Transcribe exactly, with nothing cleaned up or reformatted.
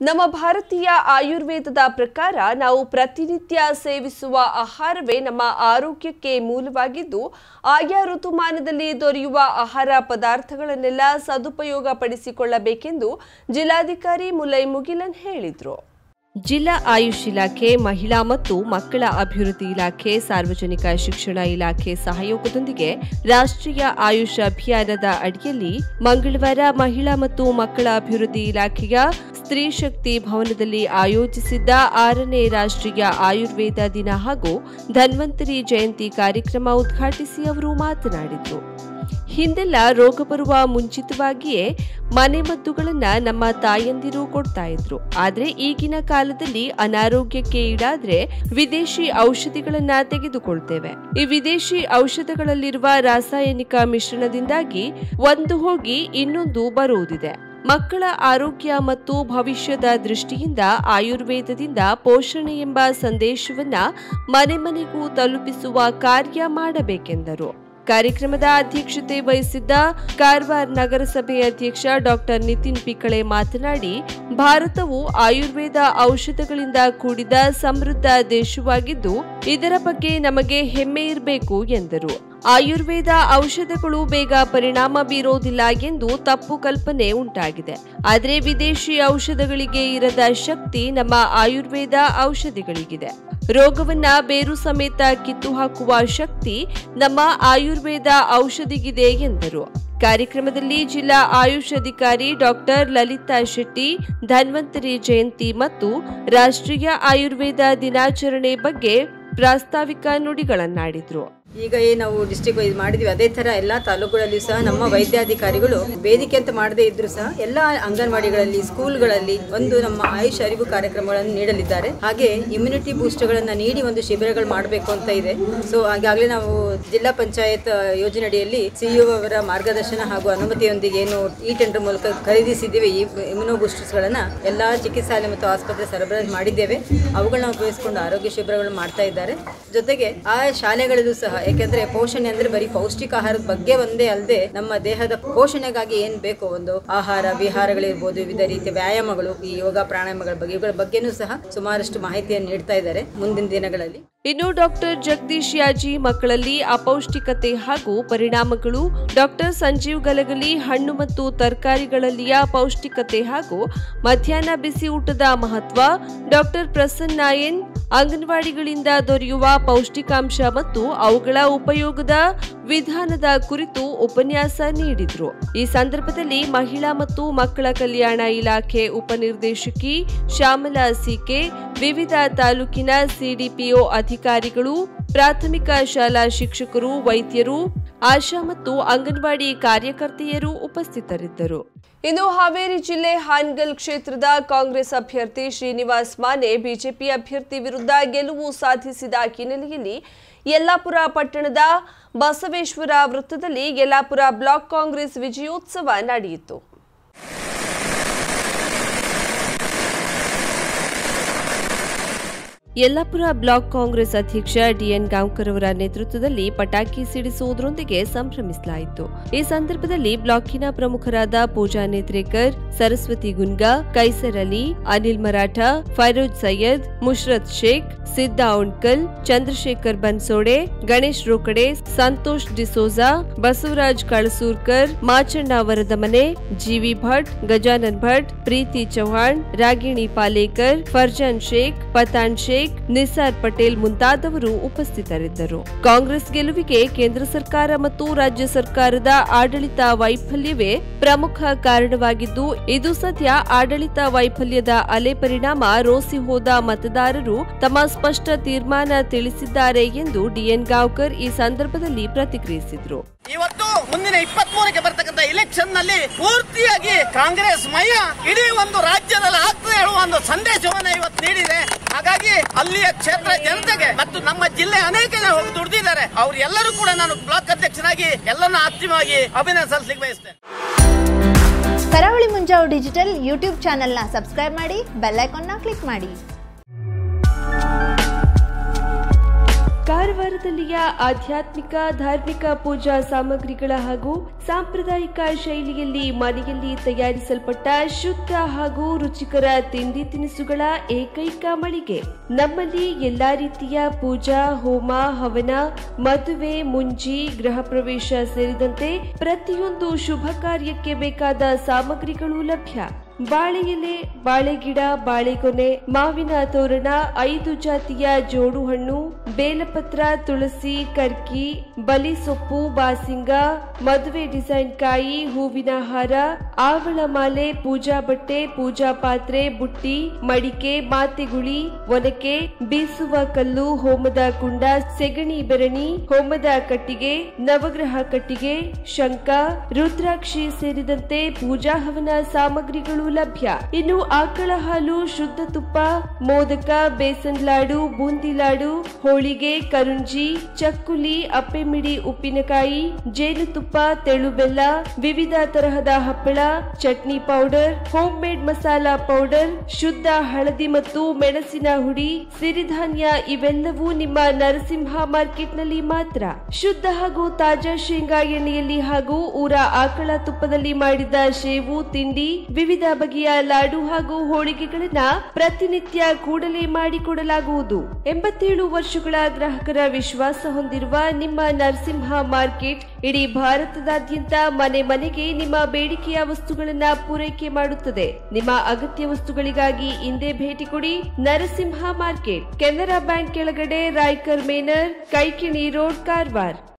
ನಮ್ಮ ಭಾರತೀಯ ಆಯುರ್ವೇದದ ಪ್ರಕಾರ ನಾವು ಪ್ರತಿನಿತ್ಯ ಸೇವಿಸುವ ಆಹಾರವೇ ನಮ್ಮ ಆರೋಗ್ಯಕ್ಕೆ ಮೂಲವಾಗಿದ್ದು ಆಯಾ ಋತುಮಾನದಲ್ಲಿ ದೊರೆಯುವ ಆಹಾರ ಪದಾರ್ಥಗಳನ್ನೆಲ್ಲ ಸದುಪಯೋಗ ಪಡಿಸಿಕೊಳ್ಳಬೇಕೆಂದು ಜಿಲ್ಲಾಧಿಕಾರಿ ಮುಲೈ ಮುಗಿಲನ್ ಹೇಳಿದರು. ಜಿಲ್ಲಾ ಆಯುಷ್ ಇಲಾಖೆ, ಮಹಿಳಾ ಮತ್ತು ಮಕ್ಕಳ ಅಭಿವೃದ್ಧಿ ಇಲಾಖೆ, ಸಾರ್ವಜನಿಕ ಶಿಕ್ಷಣ ಇಲಾಖೆ ಸಹಯೋಗದೊಂದಿಗೆ ರಾಷ್ಟ್ರೀಯ ಆಯುಷ್ ಅಭಿಯಾನದ ಅಡಿಯಲ್ಲಿ ಮಂಗಳವಾರ ಮಹಿಳಾ ಮತ್ತು ಮಕ್ಕಳ ಅಭಿವೃದ್ಧಿ ಇಲಾಖೆಯ ಸ್ತ್ರೀ ಶಕ್ತಿ ಭವನದಲ್ಲಿ ಆಯೋಜಿಸಿದ್ದ ಆರನೇ ರಾಷ್ಟ್ರೀಯ ಆಯುರ್ವೇದ ದಿನ ಹಾಗೂ ಧನ್ವಂತರಿ ಜಯಂತಿ ಕಾರ್ಯಕ್ರಮ ಉದ್ಘಾಟಿಸಿ ಅವರು ಮಾತನಾಡಿದರು. ಹಿಂದೆಲ್ಲ ರೋಗ ಬರುವ ಮುಂಚಿತವಾಗಿಯೇ ಮನೆಮದ್ದುಗಳನ್ನ ನಮ್ಮ ತಾಯಂದಿರು ಕೊಡ್ತಾ ಇದ್ರು. ಆದ್ರೆ ಈಗಿನ ಕಾಲದಲ್ಲಿ ಅನಾರೋಗ್ಯಕ್ಕೆ ಈಡಾದ್ರೆ ವಿದೇಶಿ ಔಷಧಿಗಳನ್ನ ತೆಗೆದುಕೊಳ್ತೇವೆ. ಈ ವಿದೇಶಿ ಔಷಧಗಳಲ್ಲಿರುವ ರಾಸಾಯನಿಕ ಮಿಶ್ರಣದಿಂದಾಗಿ ಒಂದು ಹೋಗಿ ಇನ್ನೊಂದು ಬರುವುದಿದೆ. ಮಕ್ಕಳ ಆರೋಗ್ಯ ಮತ್ತು ಭವಿಷ್ಯದ ದೃಷ್ಟಿಯಿಂದ ಆಯುರ್ವೇದದಿಂದ ಪೋಷಣೆ ಎಂಬ ಸಂದೇಶವನ್ನ ಮನೆ ಮನೆಗೂ ತಲುಪಿಸುವ ಕಾರ್ಯ ಮಾಡಬೇಕೆಂದರು. ಕಾರ್ಯಕ್ರಮದ ಅಧ್ಯಕ್ಷತೆ ವಹಿಸಿದ್ದ ಕಾರವಾರ ನಗರಸಭೆ ಅಧ್ಯಕ್ಷ ಡಾಕ್ಟರ್ ನಿತಿನ್ ಪಿಕಳೆ ಮಾತನಾಡಿ, ಭಾರತವು ಆಯುರ್ವೇದ ಔಷಧಗಳಿಂದ ಕೂಡಿದ ಸಮೃದ್ಧ ದೇಶವಾಗಿದ್ದು ಇದರ ಬಗ್ಗೆ ನಮಗೆ ಹೆಮ್ಮೆ ಇರಬೇಕು ಎಂದರು. ಆಯುರ್ವೇದ ಔಷಧಗಳು ಬೇಗ ಪರಿಣಾಮ ಬೀರೋದಿಲ್ಲ ಎಂದು ತಪ್ಪು ಕಲ್ಪನೆ ಉಂಟಾಗಿದೆ. ಆದರೆ ವಿದೇಶಿ ಔಷಧಗಳಿಗೆ ಇರದ ಶಕ್ತಿ ನಮ್ಮ ಆಯುರ್ವೇದ ಔಷಧಿಗಳಿಗಿದೆ. ರೋಗವನ್ನ ಬೇರು ಸಮೇತ ಕಿತ್ತು ಹಾಕುವ ಶಕ್ತಿ ನಮ್ಮ ಆಯುರ್ವೇದ ಔಷಧಿಗಿದೆ ಎಂದರು. ಕಾರ್ಯಕ್ರಮದಲ್ಲಿ ಜಿಲ್ಲಾ ಆಯುಷ್ ಅಧಿಕಾರಿ ಡಾಕ್ಟರ್ ಲಲಿತಾ ಶೆಟ್ಟಿ ಧನ್ವಂತರಿ ಜಯಂತಿ ಮತ್ತು ರಾಷ್ಟ್ರೀಯ ಆಯುರ್ವೇದ ದಿನಾಚರಣೆ ಬಗ್ಗೆ ಪ್ರಾಸ್ತಾವಿಕ ನುಡಿಗಳನ್ನಾಡಿದ್ರು. ಈಗ ಏನು ನಾವು ಡಿಸ್ಟ್ರಿಕ್ಟ್ ವೈಸ್ ಮಾಡಿದ್ವಿ ಅದೇ ಥರ ಎಲ್ಲ ತಾಲೂಕುಗಳಲ್ಲಿ ಸಹ ನಮ್ಮ ವೈದ್ಯಾಧಿಕಾರಿಗಳು ವೇದಿಕೆ ಅಂತ ಮಾಡದೇ ಇದ್ರು ಸಹ ಎಲ್ಲ ಅಂಗನವಾಡಿಗಳಲ್ಲಿ, ಸ್ಕೂಲ್ಗಳಲ್ಲಿ ಒಂದು ನಮ್ಮ ಆಯುಷ್ ಅರಿವು ಕಾರ್ಯಕ್ರಮಗಳನ್ನು ನೀಡಲಿದ್ದಾರೆ. ಹಾಗೆ ಇಮ್ಯುನಿಟಿ ಬೂಸ್ಟರ್ಗಳನ್ನು ನೀಡಿ ಒಂದು ಶಿಬಿರಗಳು ಮಾಡಬೇಕು ಅಂತ ಇದೆ. ಸೊ ಹಾಗಾಗಲೇ ನಾವು ಜಿಲ್ಲಾ ಪಂಚಾಯತ್ ಯೋಜನೆಯಡಿಯಲ್ಲಿ ಸಿಇಒ ಅವರ ಮಾರ್ಗದರ್ಶನ ಹಾಗೂ ಅನುಮತಿಯೊಂದಿಗೆ ಏನು ಈ ಟೆಂಡರ್ ಮೂಲಕ ಖರೀದಿಸಿದ್ದೇವೆ ಈ ಇಮ್ಯುನೋ ಬೂಸ್ಟರ್ಸ್ಗಳನ್ನು ಎಲ್ಲ ಚಿಕಿತ್ಸಾಲಯ ಮತ್ತು ಆಸ್ಪತ್ರೆ ಸರಬರಾಜು ಮಾಡಿದ್ದೇವೆ. ಅವುಗಳನ್ನ ಉಪಯೋಗಿಸಿಕೊಂಡು ಆರೋಗ್ಯ ಶಿಬಿರಗಳು ಮಾಡ್ತಾ ಇದ್ದಾರೆ. ಜೊತೆಗೆ ಆ ಶಾಲೆಗಳಲ್ಲೂ ಸಹ, ಯಾಕೆಂದ್ರೆ ಪೋಷಣೆ ಅಂದ್ರೆ ಬರೀ ಪೌಷ್ಟಿಕ ಆಹಾರದ ಬಗ್ಗೆ ಒಂದೇ ಅಲ್ಲದೆ ನಮ್ಮ ದೇಹದ ಪೋಷಣೆಗಾಗಿ ಏನ್ ಬೇಕೋ ಒಂದು ಆಹಾರ ವಿಹಾರಗಳಿರ್ಬೋದು, ವಿವಿಧ ರೀತಿಯ ವ್ಯಾಯಾಮಗಳು, ಈ ಯೋಗ ಪ್ರಾಣಾಯಾಮಗಳ ಬಗ್ಗೆ ಇವುಗಳ ಬಗ್ಗೆನೂ ಸಹ ಸುಮಾರಷ್ಟು ಮಾಹಿತಿಯನ್ನು ನೀಡ್ತಾ ಇದ್ದಾರೆ ಮುಂದಿನ ದಿನಗಳಲ್ಲಿ. ಇನ್ನು ಡಾಕ್ಟರ್ ಜಗದೀಶ್ ಯಾಜಿ ಮಕ್ಕಳಲ್ಲಿ ಅಪೌಷ್ಟಿಕತೆ ಹಾಗೂ ಪರಿಣಾಮಗಳು, ಡಾಕ್ಟರ್ ಸಂಜೀವ್ ಗಲಗಲಿ ಹಣ್ಣು ಮತ್ತು ತರಕಾರಿಗಳಲ್ಲಿಯ ಪೌಷ್ಟಿಕತೆ ಹಾಗೂ ಮಧ್ಯಾಹ್ನ ಬಿಸಿ ಊಟದ ಮಹತ್ವ, ಡಾಕ್ಟರ್ ಪ್ರಸನ್ನ ನಾಯನ್ ಅಂಗನವಾಡಿಗಳಿಂದ ದೊರೆಯುವ ಪೌಷ್ಟಿಕಾಂಶ ಮತ್ತು ಅವುಗಳ ಉಪಯೋಗದ ವಿಧಾನದ ಕುರಿತು ಉಪನ್ಯಾಸ ನೀಡಿದ್ರು. ಈ ಸಂದರ್ಭದಲ್ಲಿ ಮಹಿಳಾ ಮತ್ತು ಮಕ್ಕಳ ಕಲ್ಯಾಣ ಇಲಾಖೆ ಉಪನಿರ್ದೇಶಕಿ ಶ್ಯಾಮಲಾ ಸಿಕೆ, ವಿವಿಧ ತಾಲೂಕಿನ ಸಿಡಿಪಿಒ ಅಧಿಕಾರಿಗಳು, ಪ್ರಾಥಮಿಕ ಶಾಲಾ ಶಿಕ್ಷಕರು, ವೈದ್ಯರು, ಆಶಾ ಮತ್ತು ಅಂಗನವಾಡಿ ಕಾರ್ಯಕರ್ತೆಯರು ಉಪಸ್ಥಿತರಿದ್ದರು. ಇನ್ನು ಹಾವೇರಿ ಜಿಲ್ಲೆ ಹಾನಗಲ್ ಕ್ಷೇತ್ರದ ಕಾಂಗ್ರೆಸ್ ಅಭ್ಯರ್ಥಿ ಶ್ರೀನಿವಾಸ್ ಮಾನೆ ಬಿಜೆಪಿ ಅಭ್ಯರ್ಥಿ ವಿರುದ್ಧ ಗೆಲುವು ಸಾಧಿಸಿದ ಹಿನ್ನೆಲೆಯಲ್ಲಿ ಯಲ್ಲಾಪುರ ಪಟ್ಟಣದ ಬಸವೇಶ್ವರ ವೃತ್ತದಲ್ಲಿ ಯಲ್ಲಾಪುರ ಬ್ಲಾಕ್ ಕಾಂಗ್ರೆಸ್ ವಿಜಯೋತ್ಸವ ನಡೆಯಿತು. ಯಲ್ಲಾಪುರ ಬ್ಲಾಕ್ ಕಾಂಗ್ರೆಸ್ ಅಧ್ಯಕ್ಷ ಡಿಎನ್ ಗಾಂವ್ಕರ್ ಅವರ ನೇತೃತ್ವದಲ್ಲಿ ಪಟಾಕಿ ಸಿಡಿಸುವುದರೊಂದಿಗೆ ಸಂಭ್ರಮಿಸಲಾಯಿತು. ಈ ಸಂದರ್ಭದಲ್ಲಿ ಬ್ಲಾಕಿನ ಪ್ರಮುಖರಾದ ಪೂಜಾ ನೇತ್ರೇಕರ್, ಸರಸ್ವತಿ ಗುನ್ಗಾ, ಕೈಸರ್ ಅಲಿ, ಅನಿಲ್ ಮರಾಠ, ಫೈರೋಜ್ ಸೈಯದ್, ಮುಷ್ರತ್ ಶೇಖ್, ಸಿದ್ದಾ ಉಣ್ಕಲ್, ಚಂದ್ರಶೇಖರ್ ಬನ್ಸೋಡೆ, ಗಣೇಶ್ ರೋಕಡೆ, ಸಂತೋಷ್ ಡಿಸೋಜಾ, ಬಸವರಾಜ್ ಕಳಸೂರ್ಕರ್, ಮಾಚಣ್ಣ ವರದಮನೆ, ಜಿವಿ ಭಟ್, ಗಜಾನನ್ ಭಟ್, ಪ್ರೀತಿ ಚೌಹಾಣ್, ರಾಗಿಣಿ ಪಾಲೇಕರ್, ಫರ್ಜಾನ್ ಶೇಖ್, ಪತಾನ್ ಶೇಖ್, ನಿಸಾರ್ ಪಟೇಲ್ ಮುಂತಾದವರು ಉಪಸ್ಥಿತರಿದ್ದರು. ಕಾಂಗ್ರೆಸ್ ಗೆಲುವಿಗೆ ಕೇಂದ್ರ ಸರ್ಕಾರ ಮತ್ತು ರಾಜ್ಯ ಸರ್ಕಾರದ ಆಡಳಿತ ವೈಫಲ್ಯವೇ ಪ್ರಮುಖ ಕಾರಣವಾಗಿದ್ದು, ಇದು ಸದ್ಯ ಆಡಳಿತ ವೈಫಲ್ಯದ ಅಲೆ ಪರಿಣಾಮ ರೋಸಿ ಹೋದ ಮತದಾರರು ತಮ್ಮ ಸ್ಪಷ್ಟ ತೀರ್ಮಾನ ತಿಳಿಸಿದ್ದಾರೆ ಎಂದು ಡಿಎನ್ ಗಾಂವ್ಕರ್ ಈ ಸಂದರ್ಭದಲ್ಲಿ ಪ್ರತಿಕ್ರಿಯಿಸಿದರು. ಇವತ್ತು ಮುಂದಿನ ಇಪ್ಪತ್ತ್ ಮೂರಕ್ಕೆ ಬರ್ತಕ್ಕಂಥ ಇಲೆಕ್ಷನ್ ನಲ್ಲಿ ಪೂರ್ತಿಯಾಗಿ ಕಾಂಗ್ರೆಸ್ ಮಯ ಇಡೀ ಒಂದು ರಾಜ್ಯದಲ್ಲಿ ಆಗ್ತದೆ ಹೇಳುವ ಒಂದು ಸಂದೇಶವನ್ನು ಇವತ್ತು ನೀಡಿದೆ. ಹಾಗಾಗಿ ಅಲ್ಲಿಯ ಕ್ಷೇತ್ರ ಜನತೆಗೆ ಮತ್ತು ನಮ್ಮ ಜಿಲ್ಲೆ ಅನೇಕ ಜನ ಹೋಗಿ ದುಡಿದಿದ್ದಾರೆ. ಅವ್ರು ಎಲ್ಲರೂ ಕೂಡ ನಾನು ಬ್ಲಾಕ್ ಅಧ್ಯಕ್ಷನಾಗಿ ಎಲ್ಲರನ್ನ ಆತ್ಮೀಯವಾಗಿ ಅಭಿನಂದನೆ ಸಲ್ಲಿಸಲಿಕ್ಕೆ ಬಯಸ್ತೇನೆ. ಕರಾವಳಿ ಮುಂಜಾವು ಡಿಜಿಟಲ್ ಯೂಟ್ಯೂಬ್ ಚಾನೆಲ್ನ ಸಬ್ಸ್ಕ್ರೈಬ್ ಮಾಡಿ, ಬೆಲ್ ಐಕಾನ್ನ ಕ್ಲಿಕ್ ಮಾಡಿ. ಕಾರವಾರದಲ್ಲಿಯ ಆಧ್ಯಾತ್ಮಿಕ ಧಾರ್ಮಿಕ ಪೂಜಾ ಸಾಮಗ್ರಿಗಳ ಹಾಗೂ ಸಾಂಪ್ರದಾಯಿಕ ಶೈಲಿಯಲ್ಲಿ ಮನೆಯಲ್ಲಿ ತಯಾರಿಸಲ್ಪಟ್ಟ ಶುದ್ಧ ಹಾಗೂ ರುಚಿಕರ ತಿಂಡಿ ತಿನಿಸುಗಳ ಏಕೈಕ ಮಳಿಗೆ. ನಮ್ಮಲ್ಲಿ ಎಲ್ಲಾ ರೀತಿಯ ಪೂಜಾ, ಹೋಮ, ಹವನ, ಮದುವೆ, ಮುಂಜಿ, ಗೃಹ ಪ್ರವೇಶ ಸೇರಿದಂತೆ ಪ್ರತಿಯೊಂದು ಶುಭ ಕಾರ್ಯಕ್ಕೆ ಬೇಕಾದ ಸಾಮಗ್ರಿಗಳು ಲಭ್ಯ. ಬಾಳೆ ಎಲೆ, ಬಾಳೆಗಿಡ, ಬಾಳೆಗೊನೆ, ಮಾವಿನ ತೋರಣ, ಐದು ಜಾತಿಯ ಜೋಡು ಹಣ್ಣು, ಬೇಲಪತ್ರ, ತುಳಸಿ, ಕರ್ಕಿ, ಬಲಿ ಸೊಪ್ಪು, ಬಾಸಿಂಗ, ಮದುವೆ ಡಿಸೈನ್ ಕಾಯಿ, ಹೂವಿನ ಹಾರ, ಆವಳ ಮಾಲೆ, ಪೂಜಾ ಬಟ್ಟೆ, ಪೂಜಾ ಪಾತ್ರೆ, ಬುಟ್ಟಿ, ಮಡಿಕೆ, ಮಾತೆಗುಳಿ, ಒನಕೆ, ಬೀಸುವ ಕಲ್ಲು, ಹೋಮದ ಕುಂಡ, ಸೆಗಣಿ ಬೆರಣಿ, ಹೋಮದ ಕಟ್ಟಿಗೆ, ನವಗ್ರಹ ಕಟ್ಟಿಗೆ, ಶಂಖ, ರುದ್ರಾಕ್ಷಿ ಸೇರಿದಂತೆ ಪೂಜಾ ಹವನ ಸಾಮಗ್ರಿಗಳು ಲಭ್ಯ. ಇನ್ನು ಆಕಳ ಹಾಲು, ಶುದ್ಧ ತುಪ್ಪ, ಮೋದಕ, ಬೇಸನ್ ಲಾಡು, ಬೂಂದಿ ಲಾಡು, ಹೋಳಿಗೆ, ಕರುಂಜಿ, ಚಕ್ಕುಲಿ, ಅಪ್ಪೆಮಿಡಿ, ಉಪ್ಪಿನಕಾಯಿ, ಜೇನುತುಪ್ಪ, ತೆಳು ಬೆಲ್ಲ, ವಿವಿಧ ತರಹದ ಹಪ್ಪಳ, chutney powder, home made masala powder, ಶುದ್ಧ ಹಳದಿ ಮತ್ತು ಮೆಣಸಿನ ಹುಡಿ, ಸಿರಿಧಾನ್ಯ ಇವೆಲ್ಲವೂ ನಿಮ್ಮ ನರಸಿಂಹ ಮಾರ್ಕೆಟ್ನಲ್ಲಿ ಮಾತ್ರ. ಶುದ್ಧ ಹಾಗೂ ತಾಜಾ ಶೇಂಗಾ ಎಣ್ಣೆಯಲ್ಲಿ ಹಾಗೂ ಊರ ಆಕಳ ತುಪ್ಪದಲ್ಲಿ ಮಾಡಿದ ಶೇವು ತಿಂಡಿ, ವಿವಿಧ ಬಗೆಯ ಲಾಡು ಹಾಗೂ ಹೋಳಿಗೆಗಳನ್ನ ಪ್ರತಿನಿತ್ಯ ಕೂಡಲೇ ಮಾಡಿಕೊಡಲಾಗುವುದು. ಎಂಬತ್ತೇಳು ವರ್ಷಗಳ ಗ್ರಾಹಕರ ವಿಶ್ವಾಸ ಹೊಂದಿರುವ ನಿಮ್ಮ ನರಸಿಂಹ ಮಾರ್ಕೆಟ್ ಇಡೀ ಭಾರತದಾದ್ಯಂತ ಮನೆ ಮನೆಗೆ ನಿಮ್ಮ ಬೇಡಿಕೆಯ ವಸ್ತುಗಳನ್ನ ಪೂರೈಕೆ ಮಾಡುತ್ತದೆ. ನಿಮ್ಮ ಅಗತ್ಯ ವಸ್ತುಗಳಿಗಾಗಿ ಇಂದೇ ಭೇಟಿ ಕೊಡಿ. ನರಸಿಂಹ ಮಾರ್ಕೆಟ್, ಕೆನರಾ ಬ್ಯಾಂಕ್ ಕೆಳಗಡೆ, ರಾಯ್ಕರ್ ಮೇನರ್, ಕೈಕಿಣಿ ರೋಡ್, ಕಾರವಾರ.